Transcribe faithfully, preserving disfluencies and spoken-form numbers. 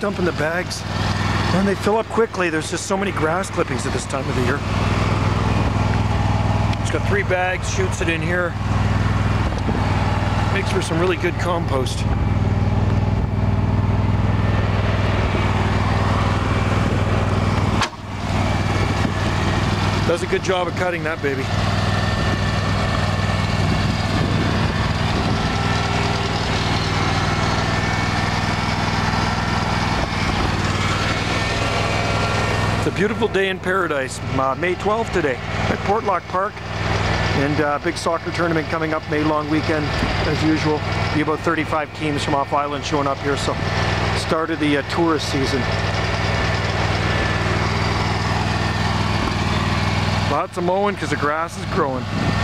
dumping the bags, and they fill up quickly. There's just so many grass clippings at this time of the year. It's got three bags, shoots it in here. Makes for some really good compost. Does a good job of cutting that baby. It's a beautiful day in paradise. Uh, May twelfth today at Portlock Park. And uh, big soccer tournament coming up May long weekend as usual. Be about thirty-five teams from off island showing up here. So started the uh, tourist season. Lots of mowing because the grass is growing.